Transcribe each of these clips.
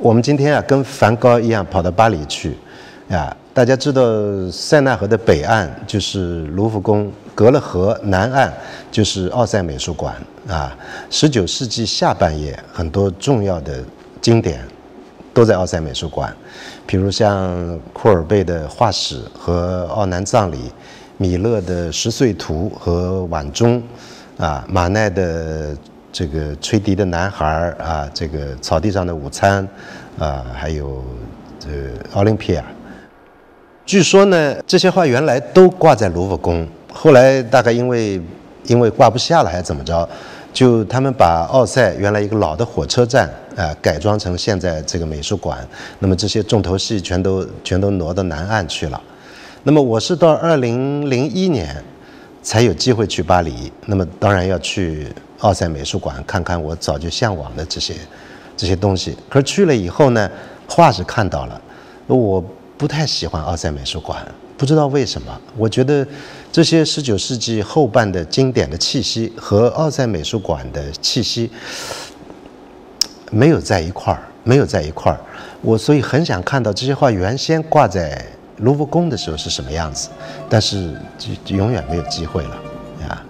我们今天啊，跟梵高一样跑到巴黎去，啊，大家知道塞纳河的北岸就是卢浮宫，隔了河南岸就是奥赛美术馆啊。19世纪下半叶，很多重要的经典都在奥赛美术馆，比如像库尔贝的画史和奥南葬礼，米勒的十岁图和晚钟，啊，马奈的这个吹笛的男孩啊，这个草地上的午餐，啊，还有奥林匹亚。据说呢，这些画原来都挂在卢浮宫，后来大概因为挂不下了还是怎么着，就他们把奥赛原来一个老的火车站改装成现在这个美术馆，那么这些重头戏全都挪到南岸去了。那么我是到2001年才有机会去巴黎，那么当然要去奥赛美术馆看看我早就向往的这些东西。可是去了以后呢，画是看到了，我不太喜欢奥赛美术馆，不知道为什么。我觉得这些19世纪后半的经典的气息和奥赛美术馆的气息没有在一块儿，我所以很想看到这些画原先挂在卢浮宫的时候是什么样子，但是就永远没有机会了呀。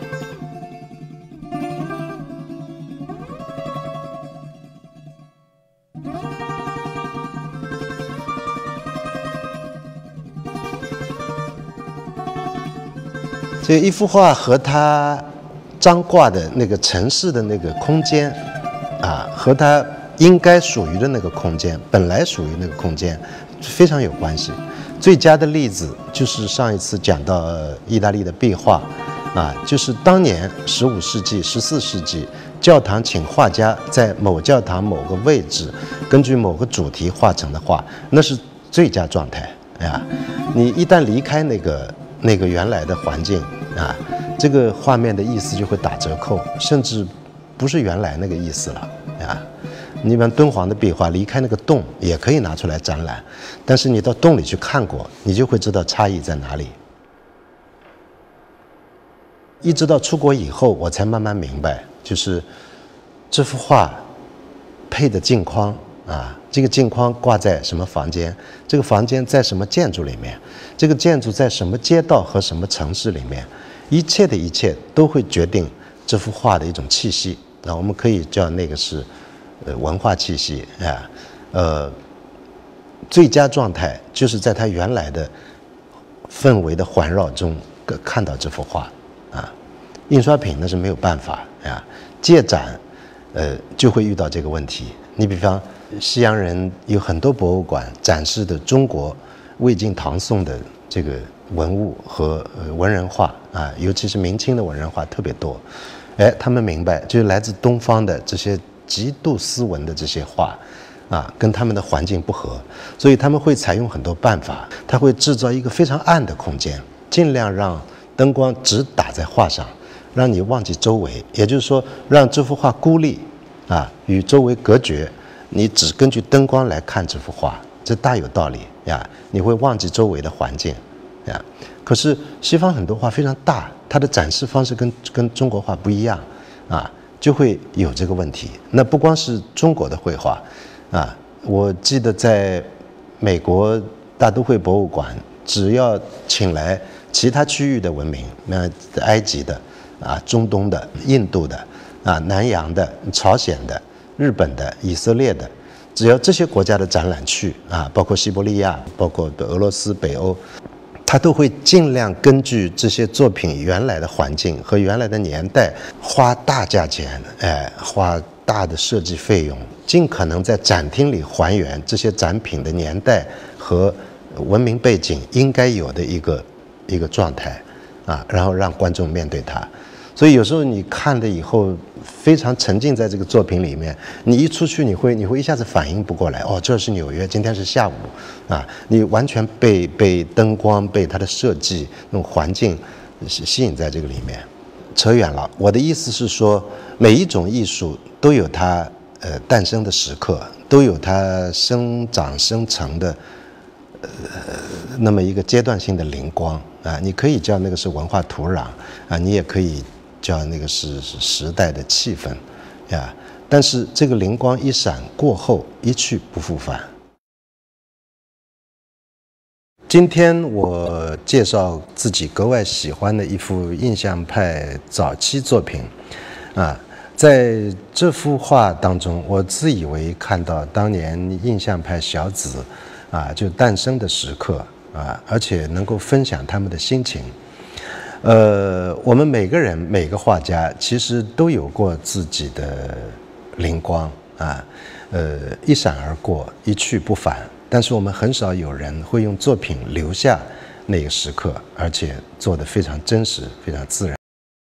这一幅画和它张挂的那个城市的那个空间啊，和它应该属于的那个空间，本来属于那个空间非常有关系。最佳的例子就是上一次讲到意大利的壁画啊，就是当年15世纪、14世纪教堂请画家在某教堂某个位置，根据某个主题画成的画，那是最佳状态呀。你一旦离开那个原来的环境啊，这个画面的意思就会打折扣，甚至不是原来那个意思了啊。你比方敦煌的壁画，离开那个洞也可以拿出来展览，但是你到洞里去看过，你就会知道差异在哪里。一直到出国以后，我才慢慢明白，就是这幅画配的镜框啊，这个镜框挂在什么房间，这个房间在什么建筑里面，这个建筑在什么街道和什么城市里面，一切的一切都会决定这幅画的一种气息。那我们可以叫那个是文化气息啊，最佳状态就是在它原来的氛围的环绕中看到这幅画啊。印刷品那是没有办法啊，借展就会遇到这个问题。你比方西洋人有很多博物馆展示的中国魏晋唐宋的这个文物和文人画啊，尤其是明清的文人画特别多。他们明白，就是来自东方的这些极度斯文的这些画啊，跟他们的环境不合，所以他们会采用很多办法，他会制造一个非常暗的空间，尽量让灯光只打在画上，让你忘记周围，也就是说让这幅画孤立啊，与周围隔绝，你只根据灯光来看这幅画，这大有道理呀，你会忘记周围的环境呀。可是西方很多画非常大，它的展示方式跟中国画不一样啊，就会有这个问题。那不光是中国的绘画啊，我记得在美国大都会博物馆，只要请来其他区域的文明，那埃及的啊、中东的、印度的啊、南洋的、朝鲜的、日本的、以色列的，只要这些国家的展览去啊，包括西伯利亚，包括俄罗斯、北欧，他都会尽量根据这些作品原来的环境和原来的年代，花大价钱，花大的设计费用，尽可能在展厅里还原这些展品的年代和文明背景应该有的一个状态啊，然后让观众面对它。所以有时候你看了以后非常沉浸在这个作品里面，你一出去你会一下子反应不过来，哦，这是纽约，今天是下午啊，你完全被灯光、被它的设计那种环境吸引在这个里面。扯远了，我的意思是说，每一种艺术都有它诞生的时刻，都有它生长生成的那么一个阶段性的灵光啊，你可以叫那个是文化土壤啊，你也可以叫那个是时代的气氛呀。 但是这个灵光一闪过后，一去不复返。今天我介绍自己格外喜欢的一幅印象派早期作品，在这幅画当中，我自以为看到当年印象派小子就诞生的时刻而且能够分享他们的心情。我们每个人每个画家其实都有过自己的灵光一闪而过，一去不返。但是我们很少有人会用作品留下那个时刻，而且做得非常真实，非常自然。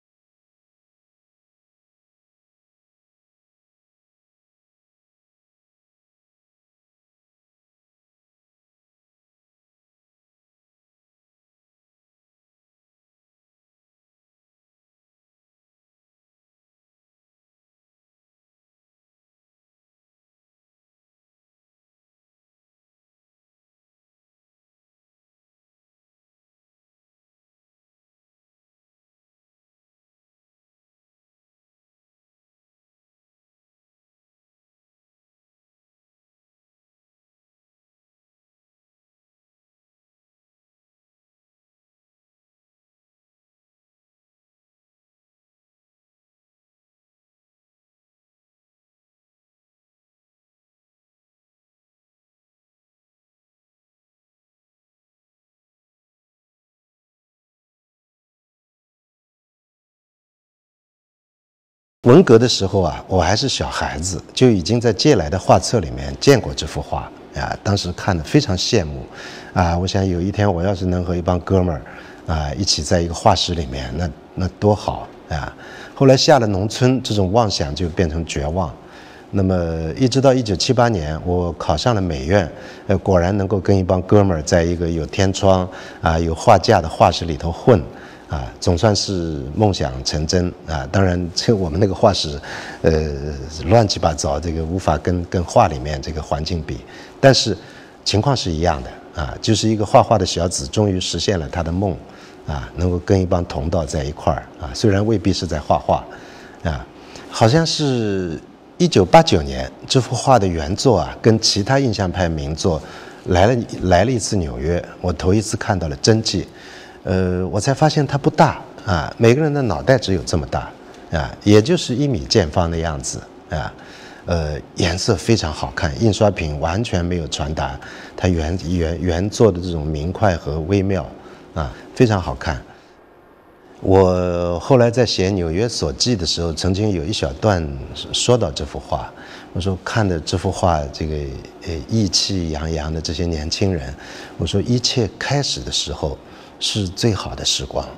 文革的时候我还是小孩子，就已经在借来的画册里面见过这幅画当时看得非常羡慕我想有一天我要是能和一帮哥们儿一起在一个画室里面，那多好后来下了农村，这种妄想就变成绝望。那么一直到1978年，我考上了美院，果然能够跟一帮哥们儿在一个有天窗有画架的画室里头混。总算是梦想成真当然，我们那个画室，乱七八糟，这个无法跟画里面这个环境比。但是情况是一样的就是一个画画的小子，终于实现了他的梦能够跟一帮同道在一块儿虽然未必是在画画好像是1989年，这幅画的原作跟其他印象派名作来了一次纽约，我头一次看到了真迹。我才发现它不大每个人的脑袋只有这么大也就是1米见方的样子颜色非常好看，印刷品完全没有传达它原作的这种明快和微妙非常好看。我后来在写《纽约所记》的时候，曾经有一小段说到这幅画，我说看着这幅画，这个意气洋洋的这些年轻人，我说一切开始的时候是最好的时光。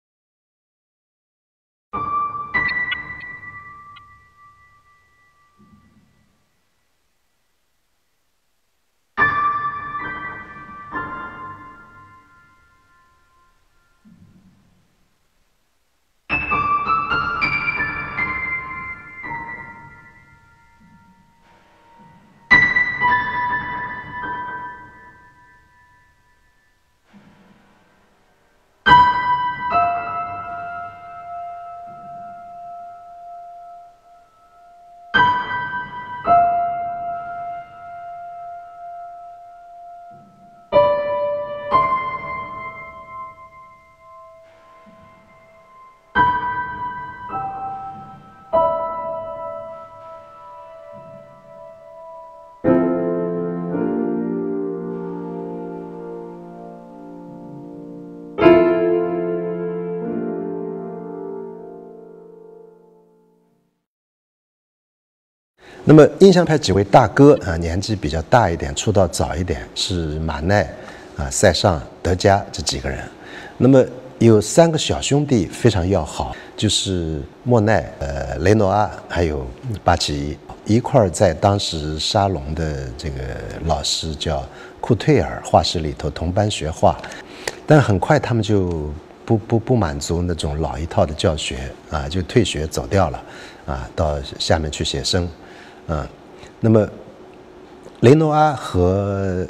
那么印象派几位大哥年纪比较大一点，出道早一点，是马奈塞尚、德加这几个人。那么有3个小兄弟非常要好，就是莫奈、雷诺阿还有巴奇一块儿在当时沙龙的这个老师叫库退尔画室里头同班学画，但很快他们就不满足那种老一套的教学就退学走掉了到下面去写生。那么雷诺阿和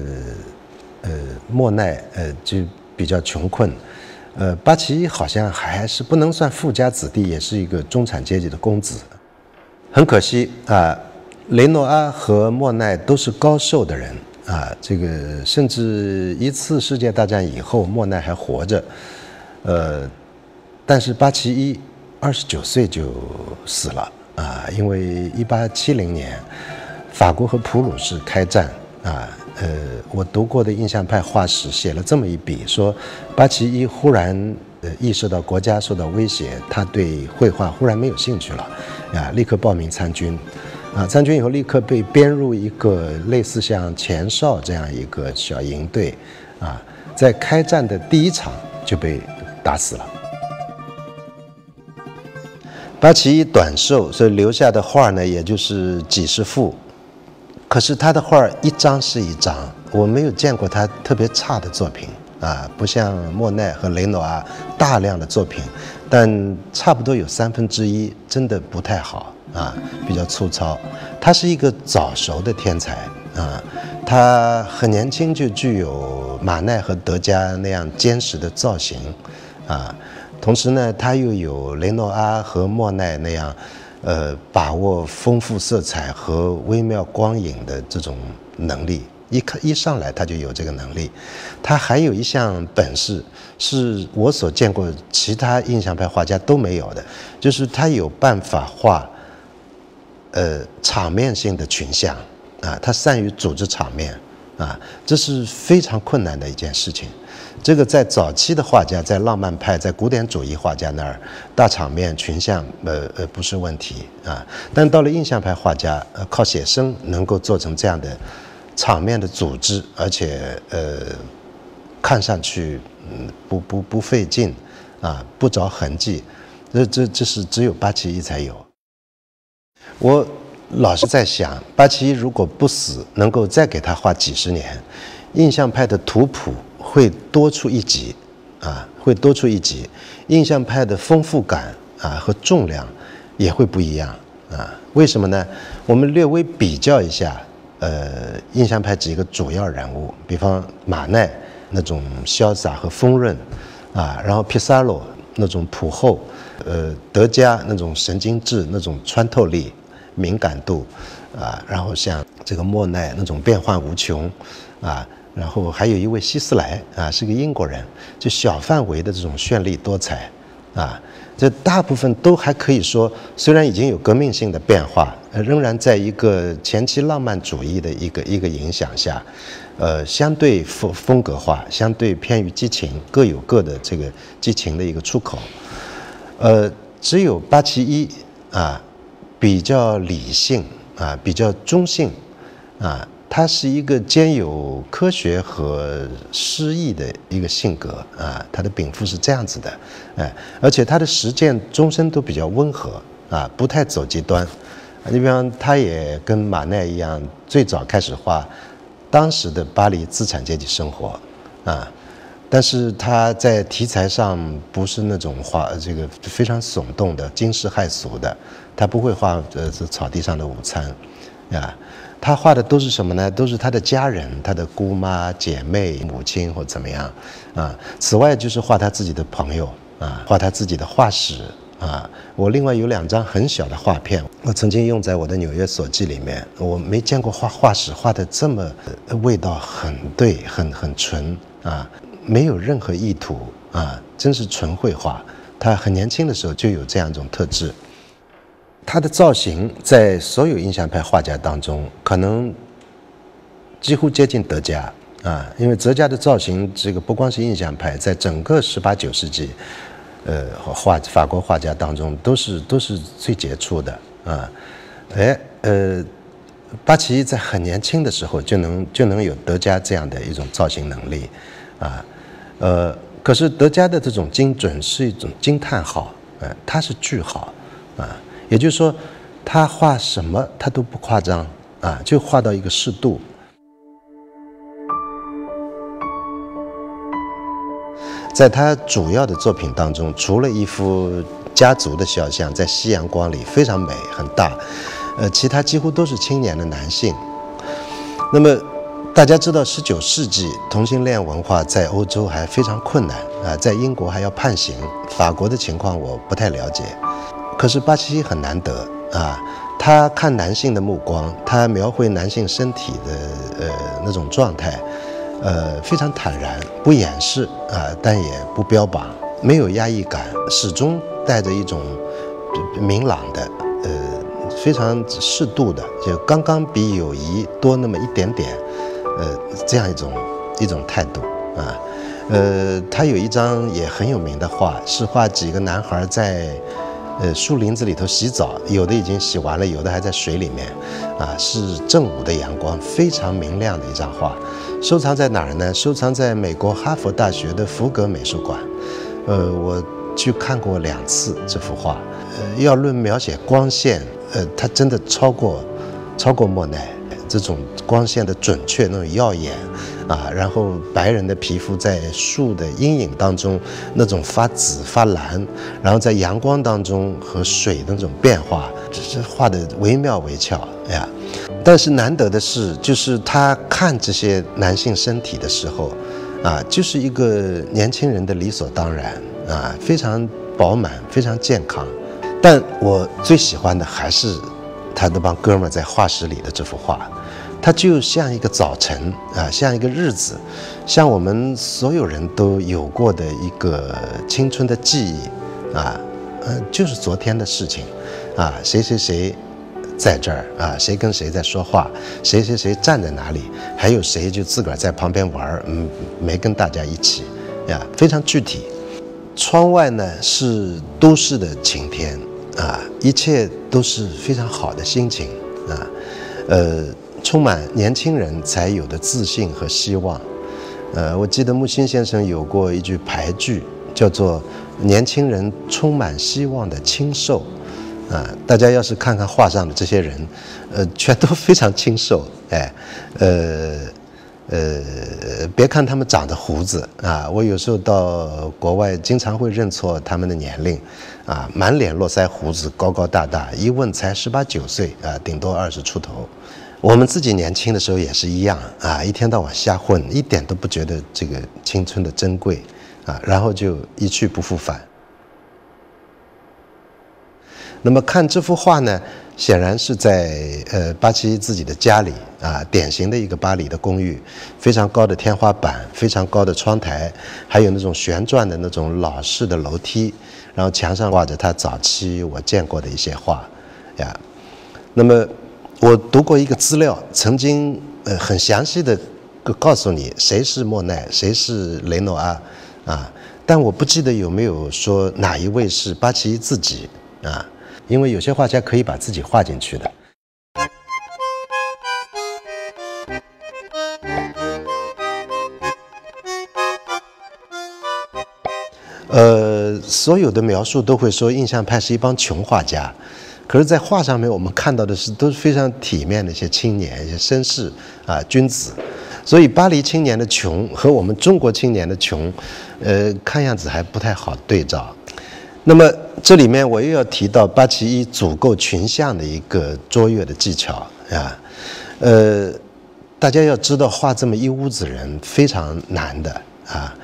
莫奈就比较穷困，巴奇好像还是不能算富家子弟，也是一个中产阶级的公子。 很可惜啊，雷诺阿和莫奈都是高寿的人啊，这个甚至一次世界大战以后，莫奈还活着，但是八旗一29岁就死了啊，因为1870年法国和普鲁士开战啊，我读过的印象派画史写了这么一笔，说八旗一忽然意识到国家受到威胁，他对绘画忽然没有兴趣了，啊，立刻报名参军，啊，参军以后立刻被编入一个类似像前哨这样一个小营队，啊，在开战的第一场就被打死了。八旗一短寿，所以留下的画呢，也就是几十幅。可是他的画一张是一张，我没有见过他特别差的作品啊，不像莫奈和雷诺阿大量的作品，但差不多有1/3真的不太好啊，比较粗糙。他是一个早熟的天才啊，他很年轻就具有马奈和德加那样坚实的造型啊，同时呢，他又有雷诺阿和莫奈那样。把握丰富色彩和微妙光影的这种能力，一上来他就有这个能力。他还有一项本事，是我所见过其他印象派画家都没有的，就是他有办法画，场面性的群像啊，他善于组织场面啊，这是非常困难的一件事情。这个在早期的画家，在浪漫派、在古典主义画家那儿，大场面群像，不是问题啊。但到了印象派画家，靠写生能够做成这样的场面的组织，而且看上去不费劲啊，不着痕迹，这是只有八旗一才有。我老是在想，八旗一如果不死，能够再给他画几十年，印象派的图谱会多出一级，啊，会多出一级。印象派的丰富感啊和重量也会不一样啊。为什么呢？我们略微比较一下，印象派几个主要人物，比方马奈那种潇洒和丰润，啊，然后皮萨罗那种朴厚，德加那种神经质、那种穿透力、敏感度，啊，然后像这个莫奈那种变幻无穷，啊。然后还有一位希斯莱啊，是个英国人，就小范围的这种绚丽多彩啊，这大部分都还可以说，虽然已经有革命性的变化，仍然在一个前期浪漫主义的一个影响下，相对风格化，相对偏于激情，各有各的这个激情的一个出口。只有八旗一啊，比较理性啊，比较中性啊。他是一个兼有科学和诗意的一个性格啊，他的禀赋是这样子的，而且他的实践终身都比较温和啊，不太走极端。你比方，他也跟马奈一样，最早开始画当时的巴黎资产阶级生活啊，但是他在题材上不是那种画这个非常耸动的惊世骇俗的，他不会画草地上的午餐啊。他画的都是什么呢？都是他的家人，他的姑妈、姐妹、母亲或怎么样啊。此外就是画他自己的朋友啊，画他自己的画室啊。我另外有2张很小的画片，我曾经用在我的纽约所记里面。我没见过画室画的这么味道很对，很纯啊，没有任何意图啊，真是纯绘画。他很年轻的时候就有这样一种特质。他的造型在所有印象派画家当中，可能几乎接近德加啊，因为德加的造型，这个不光是印象派，在整个18、19世纪，法国画家当中都是最杰出的啊。八旗一在很年轻的时候就能有德加这样的一种造型能力啊，可是德加的这种精准是一种惊叹号，他是句号啊。也就是说，他画什么他都不夸张啊，就画到一个适度。在他主要的作品当中，除了一幅家族的肖像，在夕阳光里非常美很大，其他几乎都是青年的男性。那么大家知道，19世纪同性恋文化在欧洲还非常困难啊，在英国还要判刑，法国的情况我不太了解。可是八旗一很难得啊， 他看男性的目光，他描绘男性身体的那种状态，非常坦然，不掩饰啊，但也不标榜，没有压抑感，始终带着一种明朗的非常适度的，就刚刚比友谊多那么一点点，这样一种态度啊。他有一张也很有名的画，是画几个男孩在树林子里头洗澡，有的已经洗完了，有的还在水里面，啊，是正午的阳光，非常明亮的一张画。收藏在哪儿呢？收藏在美国哈佛大学的福格美术馆。我去看过2次这幅画。要论描写光线，它真的超过莫奈。这种光线的准确，那种耀眼啊，然后白人的皮肤在树的阴影当中那种发紫发蓝，然后在阳光当中和水的那种变化，这是画的惟妙惟肖呀。但是难得的是，就是他看这些男性身体的时候啊，就是一个年轻人的理所当然啊，非常饱满，非常健康。但我最喜欢的还是他那帮哥们在画室里的这幅画。它就像一个早晨啊，像一个日子，像我们所有人都有过的一个青春的记忆啊，就是昨天的事情啊，谁谁谁在这儿啊，谁跟谁在说话，谁谁谁站在哪里，还有谁就自个儿在旁边玩，没跟大家一起呀，非常具体。窗外呢是都市的晴天啊，一切都是非常好的心情啊，充满年轻人才有的自信和希望。我记得木心先生有过一句牌句，叫做“年轻人充满希望的清瘦”。大家要是看看画上的这些人，全都非常清瘦。别看他们长着胡子啊，我有时候到国外经常会认错他们的年龄啊，满脸络腮胡子，高高大大，一问才18、19岁啊，顶多20出头。我们自己年轻的时候也是一样啊，一天到晚瞎混，一点都不觉得这个青春的珍贵啊，然后就一去不复返。那么看这幅画呢，显然是在八七自己的家里啊，典型的一个巴黎的公寓，非常高的天花板，非常高的窗台，还有那种旋转的那种老式的楼梯，然后墙上挂着他早期我见过的一些画呀。那么我读过一个资料，曾经很详细的告诉你谁是莫奈，谁是雷诺阿啊，但我不记得有没有说哪一位是八七自己啊，因为有些画家可以把自己画进去的。所有的描述都会说印象派是一帮穷画家。可是，在画上面，我们看到的都是非常体面的一些青年、一些绅士啊、君子，所以巴黎青年的穷和我们中国青年的穷，看样子还不太好对照。那么这里面我又要提到八旗一组构群像的一个卓越的技巧啊，大家要知道画这么一屋子人非常难的啊，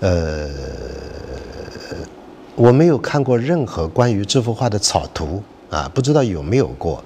我没有看过任何关于这幅画的草图。啊，不知道有没有过，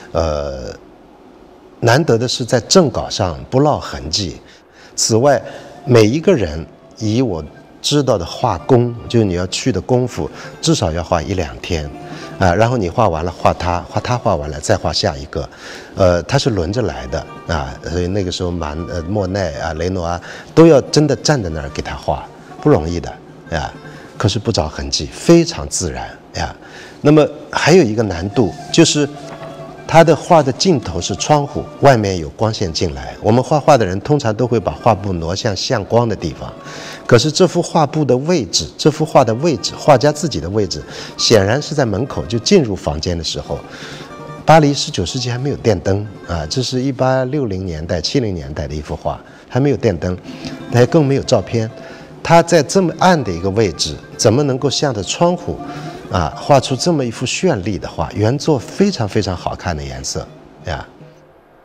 难得的是在正稿上不落痕迹。此外，每一个人以我知道的画工，就是你要去的功夫，至少要画1、2天，啊，然后你画完了画他画完了再画下一个，他是轮着来的啊，所以那个时候莫奈啊、雷诺阿都要真的站在那儿给他画，不容易的啊。可是不着痕迹，非常自然呀。那么还有一个难度，就是他的画的尽头是窗户，外面有光线进来。我们画画的人通常都会把画布挪向向光的地方，可是这幅画布的位置，这幅画的位置，画家自己的位置，显然是在门口就进入房间的时候。巴黎19世纪还没有电灯啊，这是1860年代、70年代的一幅画，还没有电灯，还更没有照片。他在这么暗的一个位置，怎么能够向着窗户啊画出这么一幅绚丽的画？原作非常非常好看的颜色呀。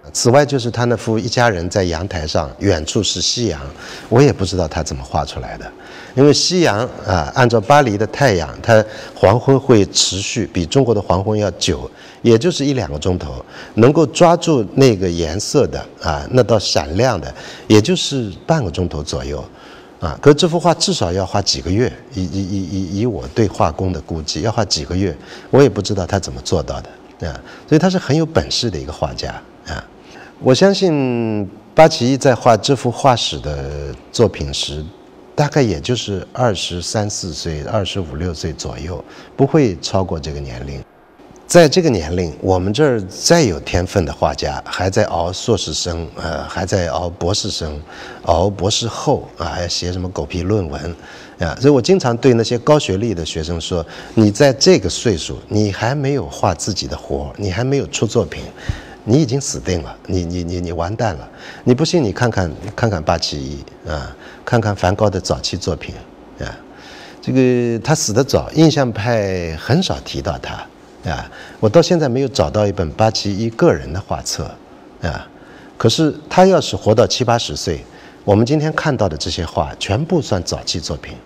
此外，就是他那幅一家人在阳台上，远处是夕阳，我也不知道他怎么画出来的。因为夕阳啊，按照巴黎的太阳，它黄昏会持续比中国的黄昏要久，也就是1-2个钟头，能够抓住那个颜色的啊，那道闪亮的，也就是半个钟头左右。啊，可是这幅画至少要花几个月，以我对画工的估计，要花几个月，我也不知道他怎么做到的啊。所以他是很有本事的一个画家啊。我相信八旗在画这幅画史的作品时，大概也就是23、24岁、25、26岁左右，不会超过这个年龄。在这个年龄，我们这儿再有天分的画家，还在熬硕士生，还在熬博士生，熬博士后啊，还写什么狗屁论文，啊，所以我经常对那些高学历的学生说：你在这个岁数，你还没有画自己的活，你还没有出作品，你已经死定了，你完蛋了。你不信，你看看八旗一啊，看看梵高的早期作品啊，这个他死得早，印象派很少提到他。啊，我到现在没有找到一本八旗一个人的画册，啊，可是他要是活到70、80岁，我们今天看到的这些画全部算早期作品。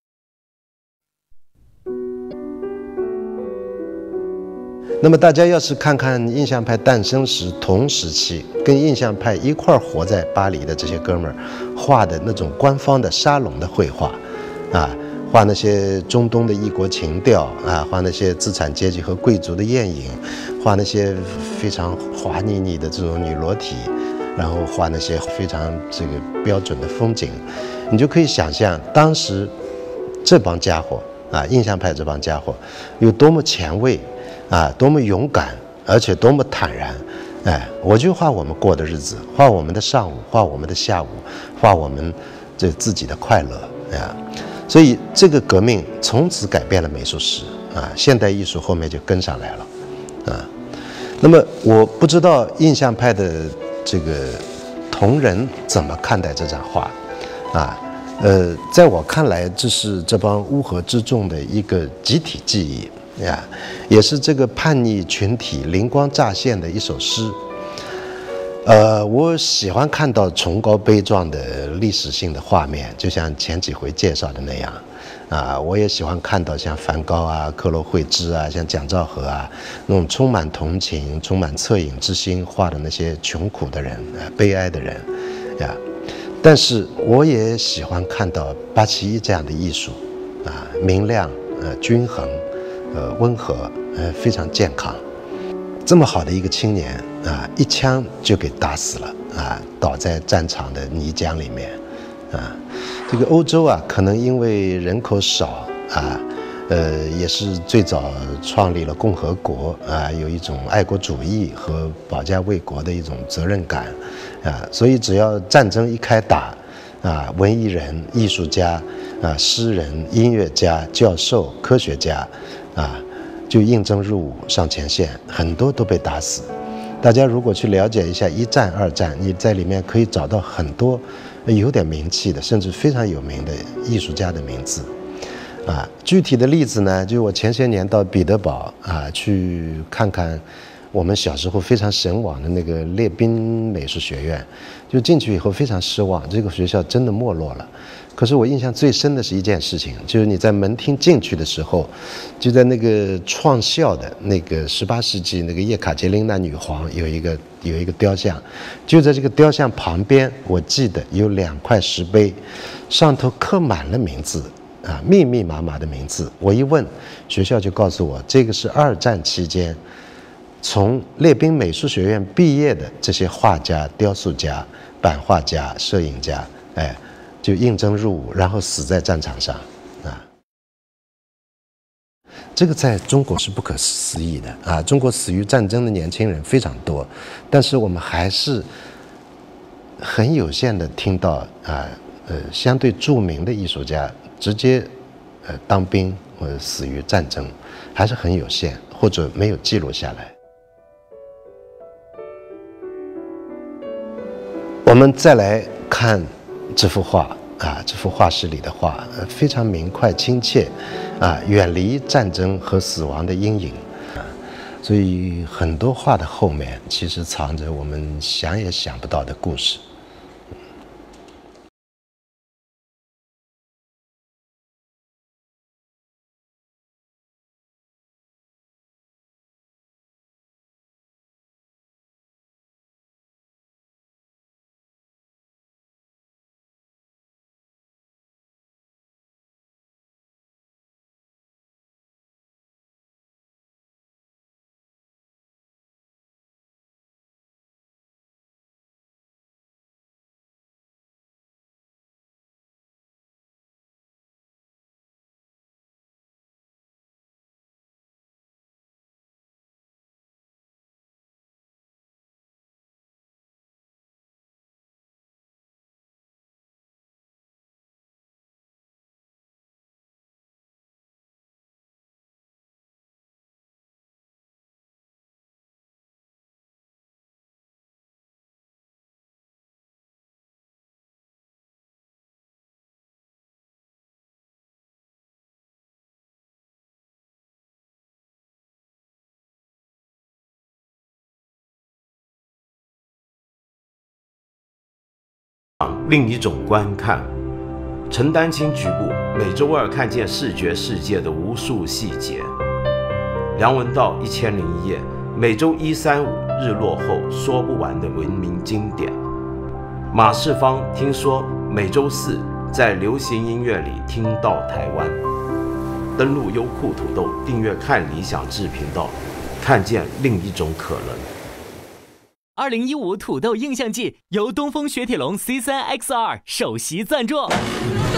那么大家要是看看印象派诞生时同时期跟印象派一块儿活在巴黎的这些哥们儿画的那种官方的沙龙的绘画，啊。画那些中东的异国情调啊，画那些资产阶级和贵族的艳影，画那些非常滑腻腻的这种女裸体，然后画那些非常这个标准的风景，你就可以想象当时这帮家伙啊，印象派这帮家伙有多么前卫啊，多么勇敢，而且多么坦然。哎，我就画我们过的日子，画我们的上午，画我们的下午，画我们这自己的快乐啊。所以这个革命从此改变了美术史啊，现代艺术后面就跟上来了啊。那么我不知道印象派的这个同仁怎么看待这张画啊？在我看来，这是这帮乌合之众的一个集体记忆啊，也是这个叛逆群体灵光乍现的一首诗。我喜欢看到崇高悲壮的历史性的画面，就像前几回介绍的那样，啊，我也喜欢看到像梵高啊、克罗惠兹啊、像蒋兆和啊那种充满同情、充满恻隐之心画的那些穷苦的人、悲哀的人，呀。但是我也喜欢看到八旗一这样的艺术，啊，明亮、均衡、温和、非常健康。这么好的一个青年啊，一枪就给打死了啊，倒在战场的泥浆里面啊。这个欧洲啊，可能因为人口少啊，也是最早创立了共和国啊，有一种爱国主义和保家卫国的一种责任感啊，所以只要战争一开打啊，文艺人、艺术家啊、诗人、音乐家、教授、科学家啊。就应征入伍上前线，很多都被打死。大家如果去了解一下一战、二战，你在里面可以找到很多有点名气的，甚至非常有名的艺术家的名字。啊，具体的例子呢，就我前些年到彼得堡啊去看看我们小时候非常神往的那个列宾美术学院，就进去以后非常失望，这个学校真的没落了。可是我印象最深的是一件事情，就是你在门厅进去的时候，就在那个创校的那个18世纪那个叶卡捷琳娜女皇有一个雕像，就在这个雕像旁边，我记得有2块石碑，上头刻满了名字啊，密密麻麻的名字。我一问，学校就告诉我，这个是2战期间从列宾美术学院毕业的这些画家、雕塑家、版画家、摄影家，哎。就应征入伍，然后死在战场上，啊，这个在中国是不可思议的啊！中国死于战争的年轻人非常多，但是我们还是很有限的听到相对著名的艺术家直接当兵或者死于战争，还是很有限，或者没有记录下来。我们再来看这幅画啊，这幅画室里的画非常明快亲切啊，远离战争和死亡的阴影啊， 所以很多话的后面其实藏着我们想也想不到的故事。 另一种观看，陈丹青局部每周二看见视觉世界的无数细节。梁文道《1001夜》，每周1、3、5日落后说不完的文明经典。马世芳听说每周4在流行音乐里听到台湾。登录优酷土豆，订阅看理想志频道，看见另一种可能。 2015土豆印象季由东风雪铁龙C3X2首席赞助。